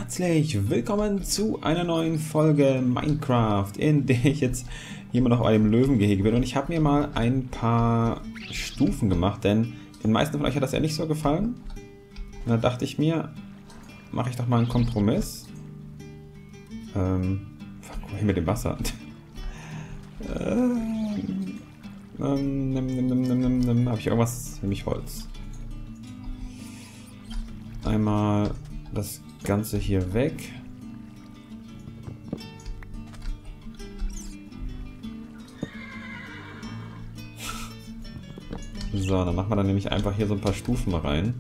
herzlich willkommen zu einer neuen Folge Minecraft, in der ich jetzt hier immer noch bei dem Löwengehege bin. Und ich habe mir mal ein paar Stufen gemacht, denn den meisten von euch hat das ja nicht so gefallen. Und da dachte ich mir, mache ich doch mal einen Kompromiss. Fuck, mit dem Wasser. Habe ich irgendwas? Nämlich Holz. Einmal das Ganze hier weg. So, dann machen wir dann nämlich einfach hier so ein paar Stufen rein.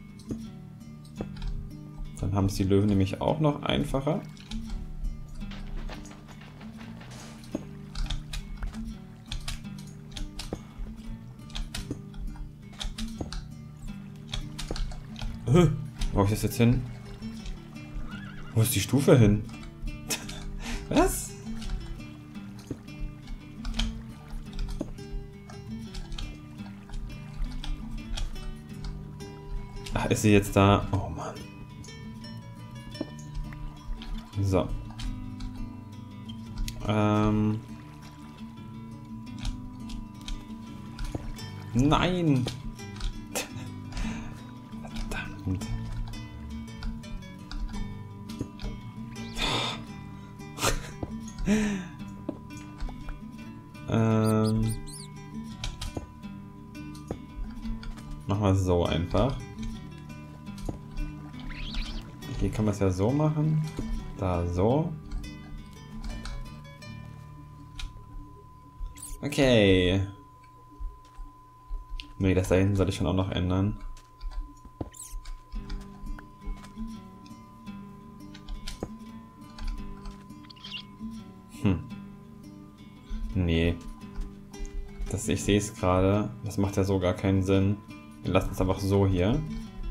Dann haben es die Löwen nämlich auch noch einfacher. Wo habe ich das jetzt hin? Wo ist die Stufe hin? Was? Ach, ist sie jetzt da? Oh Mann. So. Nein! Verdammt. Machen wir es so einfach. Hier kann man es ja so machen. Da so. Okay. Nee, das da hinten sollte ich schon auch noch ändern. Nee. Ich sehe es gerade. Das macht ja so gar keinen Sinn. Wir lassen es einfach so hier.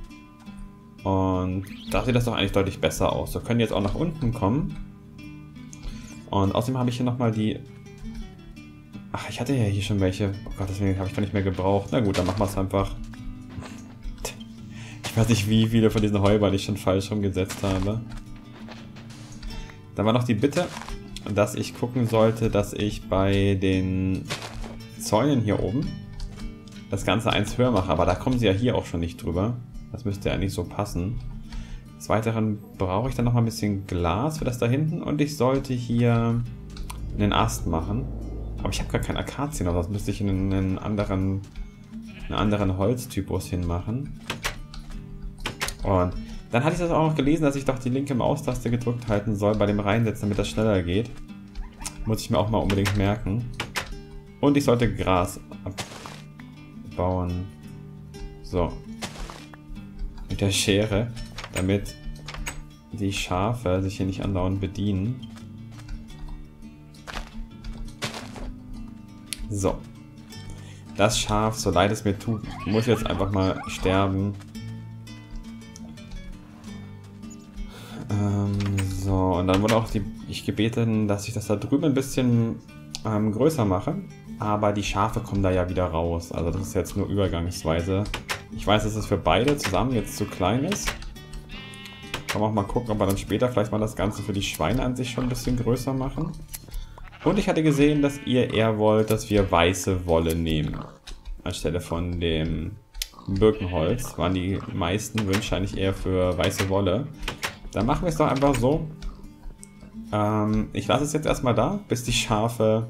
Und da sieht das doch eigentlich deutlich besser aus. So können die jetzt auch nach unten kommen. Und außerdem habe ich hier nochmal die... Ach, ich hatte ja hier schon welche. Oh Gott, deswegen habe ich gar nicht mehr gebraucht. Na gut, dann machen wir es einfach. Ich weiß nicht, wie viele von diesen Heuballen ich schon falsch rumgesetzt habe. Dann war noch die Bitte, dass ich gucken sollte, dass ich bei den Zäunen hier oben das Ganze eins höher mache. Aber da kommen sie ja hier auch schon nicht drüber. Das müsste ja eigentlich so passen. Des Weiteren brauche ich dann noch mal ein bisschen Glas für das da hinten. Und ich sollte hier einen Ast machen. Aber ich habe gar keinen Akazien, aber das müsste ich in einen anderen Holztypus hinmachen. Und dann hatte ich das auch noch gelesen, dass ich doch die linke Maustaste gedrückt halten soll bei dem Reinsetzen, damit das schneller geht. Muss ich mir auch mal unbedingt merken. Und ich sollte Gras abbauen. So. Mit der Schere, damit die Schafe sich hier nicht andauernd bedienen. So. Das Schaf, so leid es mir tut, muss jetzt einfach mal sterben. So, und dann wurde auch ich gebeten, dass ich das da drüben ein bisschen größer mache. Aber die Schafe kommen da ja wieder raus. Also das ist jetzt nur übergangsweise. Ich weiß, dass es für beide zusammen jetzt zu klein ist. Kann man auch mal gucken, ob wir dann später vielleicht mal das Ganze für die Schweine an sich schon ein bisschen größer machen. Und ich hatte gesehen, dass ihr eher wollt, dass wir weiße Wolle nehmen. Anstelle von dem Birkenholz waren die meisten Wünsche eigentlich eher für weiße Wolle. Dann machen wir es doch einfach so. Ich lasse es jetzt erstmal da, bis die Schafe...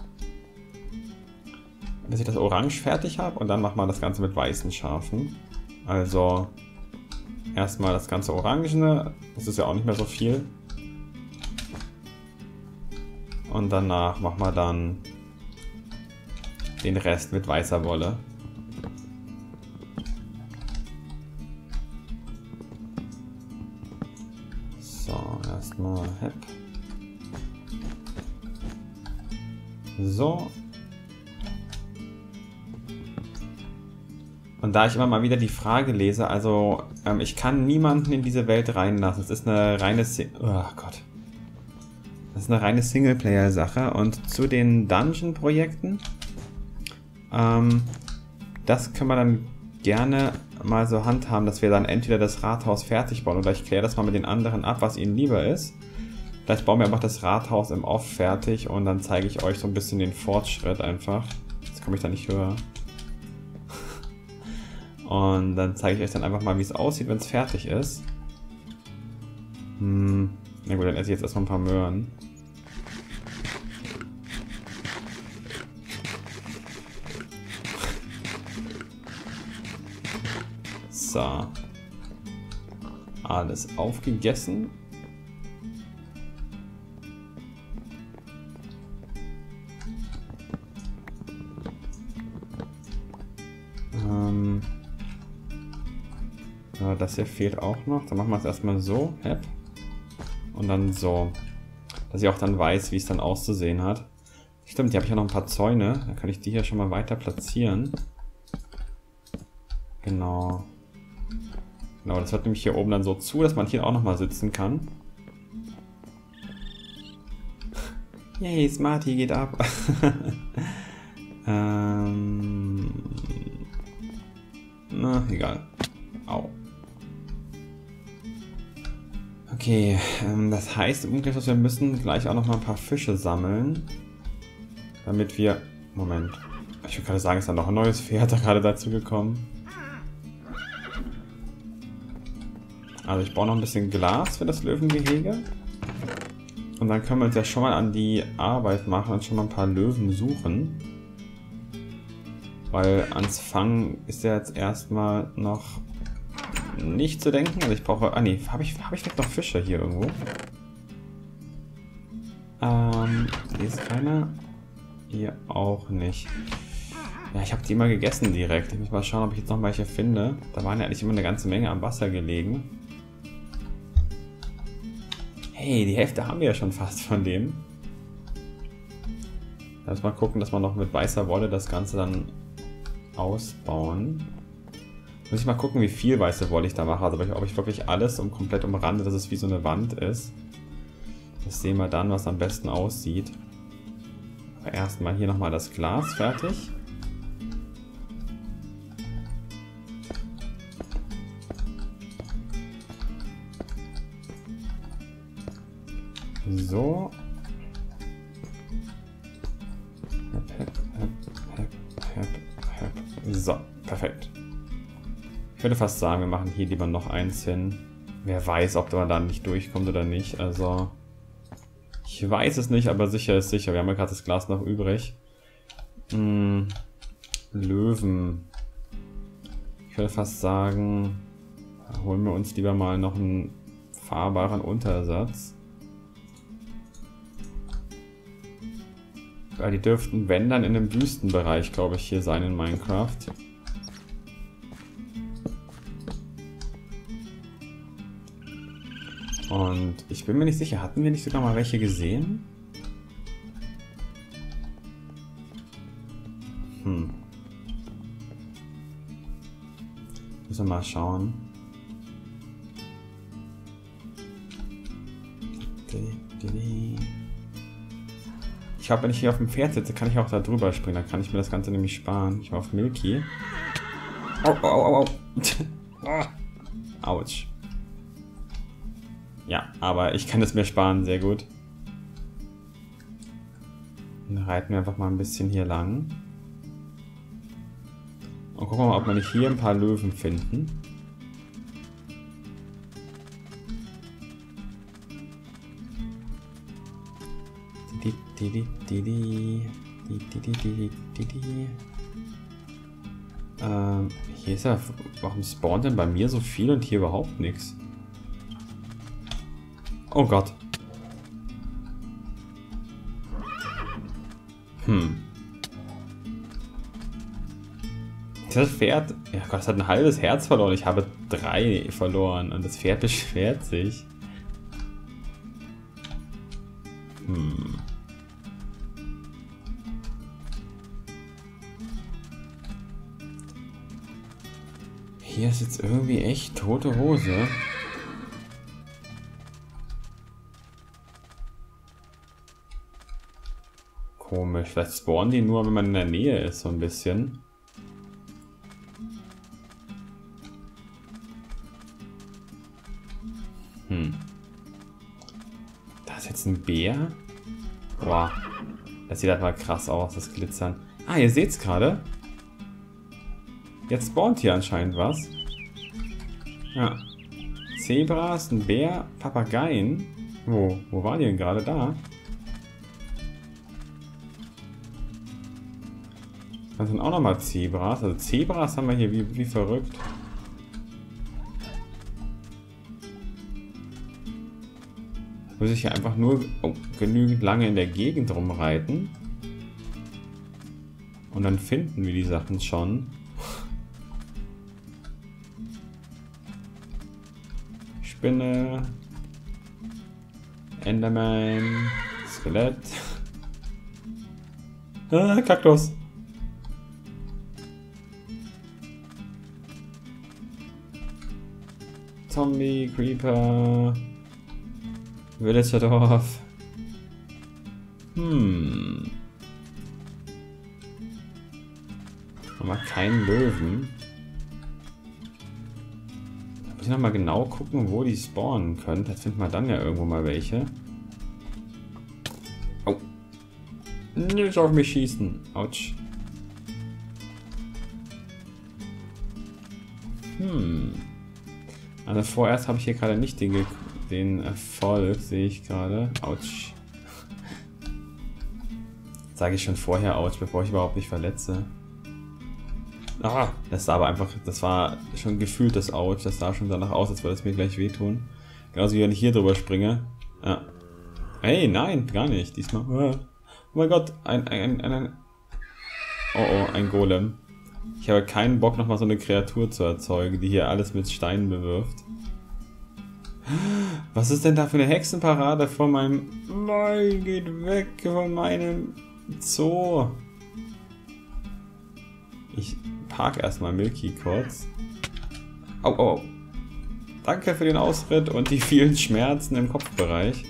bis ich das Orange fertig habe, und dann machen wir das Ganze mit weißen Schafen. Also erstmal das ganze Orangene, das ist ja auch nicht mehr so viel. Und danach machen wir dann den Rest mit weißer Wolle. So, erstmal Hep. So. Und da ich immer mal wieder die Frage lese, also ich kann niemanden in diese Welt reinlassen. Es ist eine reine Singleplayer-Sache. Und zu den Dungeon-Projekten, das können wir dann gerne mal so handhaben, dass wir dann entweder das Rathaus fertig bauen oder ich kläre das mal mit den anderen ab, was ihnen lieber ist. Vielleicht bauen wir einfach das Rathaus im Off fertig und dann zeige ich euch so ein bisschen den Fortschritt einfach. Jetzt komme ich da nicht höher. Und dann zeige ich euch dann einfach mal, wie es aussieht, wenn es fertig ist. Na gut, dann esse ich jetzt erstmal ein paar Möhren. So. Alles aufgegessen. Ja, das hier fehlt auch noch. Dann machen wir es erstmal so. Und dann so. Dass ich auch dann weiß, wie es dann auszusehen hat. Stimmt, hier habe ich ja noch ein paar Zäune. Dann kann ich die hier schon mal weiter platzieren. Genau. Genau, das wird nämlich hier oben dann so zu, dass man hier auch nochmal sitzen kann. Yay, Smarty geht ab. Na, egal. Au. Okay, das heißt im Umkehrschluss, wir müssen gleich auch nochmal ein paar Fische sammeln. Damit wir... Moment. Ich würde gerade sagen, ist dann noch ein neues Pferd da gerade dazu gekommen. Also ich baue noch ein bisschen Glas für das Löwengehege. Und dann können wir uns ja schon mal an die Arbeit machen und schon mal ein paar Löwen suchen. Weil ans Fangen ist ja jetzt erstmal noch nicht zu denken. Also ich brauche... Ah nee, habe ich vielleicht noch Fische hier irgendwo? Hier ist keiner. Hier auch nicht. Ja, ich habe die mal gegessen direkt. Ich muss mal schauen, ob ich jetzt noch welche finde. Da waren ja eigentlich immer eine ganze Menge am Wasser gelegen. Hey, die Hälfte haben wir ja schon fast von dem. Lass mal gucken, dass wir noch mit weißer Wolle das Ganze dann ausbauen. Muss ich mal gucken, wie viel weiße Wolle ich da mache. Also ob ich wirklich alles komplett umrande, dass es wie so eine Wand ist. Das sehen wir dann, was am besten aussieht. Aber erstmal hier nochmal das Glas fertig. So. So, perfekt. Ich würde fast sagen, wir machen hier lieber noch eins hin. Wer weiß, ob man da nicht durchkommt oder nicht. Also, ich weiß es nicht, aber sicher ist sicher. Wir haben ja gerade das Glas noch übrig. Löwen. Ich würde fast sagen, holen wir uns lieber mal noch einen fahrbaren Untersatz. Weil die dürften, wenn dann, in einem Wüstenbereich, glaube ich, hier sein in Minecraft. Und ich bin mir nicht sicher, hatten wir nicht sogar mal welche gesehen? Müssen wir mal schauen. Ich glaube, wenn ich hier auf dem Pferd sitze, kann ich auch da drüber springen. Dann kann ich mir das Ganze nämlich sparen. Ich war auf Milky. Au, au, au, au. Autsch. Ja, aber ich kann es mir sparen, sehr gut. Dann reiten wir einfach mal ein bisschen hier lang. Und gucken wir mal, ob wir nicht hier ein paar Löwen finden. Hier ist ja... Warum spawnt denn bei mir so viel und hier überhaupt nichts? Oh Gott. Das Pferd... Ja Gott, das hat ein halbes Herz verloren. Ich habe 3 verloren und das Pferd beschwert sich. Hier ist jetzt irgendwie echt tote Hose. Komisch. Vielleicht spawnen die nur, wenn man in der Nähe ist, so ein bisschen. Da ist jetzt ein Bär. Boah. Das sieht halt mal krass aus, das Glitzern. Ah, ihr seht's gerade. Jetzt spawnt hier anscheinend was. Ja. Zebras, ein Bär, Papageien. Wo waren die denn gerade? Da. Das sind auch nochmal Zebras. Also Zebras haben wir hier wie verrückt. Muss ich hier einfach nur genügend lange in der Gegend rumreiten. Und dann finden wir die Sachen schon. Spinne. Enderman. Skelett. Ah, Kaktus. Zombie, Creeper. Villagerdorf. Aber keinen Löwen. Da muss ich nochmal genau gucken, wo die spawnen können. Jetzt finden wir dann ja irgendwo mal welche. Oh. Nicht auf mich schießen. Autsch. Also vorerst habe ich hier gerade nicht den Erfolg, sehe ich gerade. Autsch. Sage ich schon vorher Autsch, bevor ich überhaupt mich verletze. Ah, das sah aber einfach, das war schon gefühlt das Autsch. Das sah schon danach aus, als würde es mir gleich wehtun. Genauso wie wenn ich hier drüber springe. Ja. Hey, nein, gar nicht. Diesmal. Oh mein Gott, ein Golem. Ich habe keinen Bock, nochmal so eine Kreatur zu erzeugen, die hier alles mit Steinen bewirft. Was ist denn da für eine Hexenparade vor meinem... Nein, geht weg von meinem Zoo. Ich park erstmal Milky kurz. Au. Danke für den Ausritt und die vielen Schmerzen im Kopfbereich.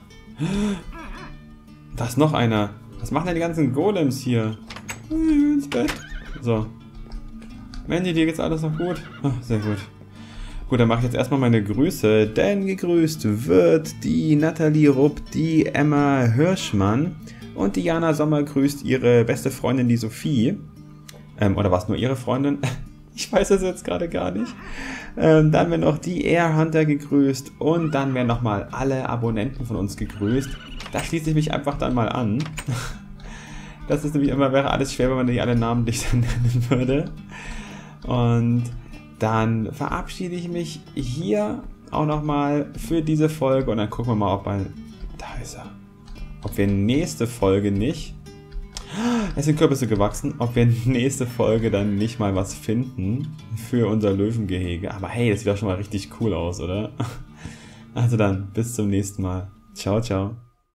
Da ist noch einer. Was machen denn die ganzen Golems hier? Ins Bett. So. Mandy, dir geht's alles noch gut? Oh, sehr gut. Gut, dann mache ich jetzt erstmal meine Grüße, denn gegrüßt wird die Nathalie Rupp, die Emma Hirschmann und die Jana Sommer grüßt ihre beste Freundin, die Sophie. Oder war es nur ihre Freundin? Ich weiß es jetzt gerade gar nicht. Dann werden noch die Air Hunter gegrüßt und dann werden nochmal alle Abonnenten von uns gegrüßt. Da schließe ich mich einfach dann mal an. Das ist nämlich immer, wäre alles schwer, wenn man die alle namentlich dann nennen würde. Und dann verabschiede ich mich hier auch nochmal für diese Folge und dann gucken wir mal, ob wir... Da ist er. Ob wir nächste Folge nicht... Es sind Kürbisse gewachsen. Ob wir nächste Folge dann nicht mal was finden für unser Löwengehege. Aber hey, das sieht doch schon mal richtig cool aus, oder? Also dann, bis zum nächsten Mal. Ciao, ciao.